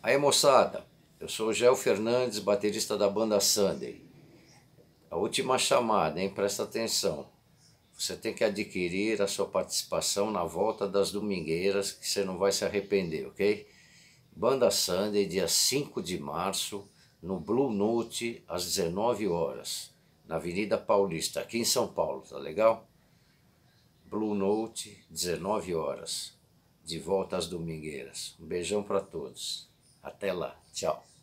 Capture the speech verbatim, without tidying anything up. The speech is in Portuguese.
Aí, moçada, eu sou o Gel Fernandes, baterista da banda Sunday. A última chamada, hein? Presta atenção. Você tem que adquirir a sua participação na volta das domingueiras, que você não vai se arrepender, ok? Banda Sunday, dia cinco de março, no Blue Note, às dezenove horas, na Avenida Paulista, aqui em São Paulo, tá legal? Blue Note, dezenove horas, de volta às domingueiras. Um beijão para todos. Até lá. Tchau.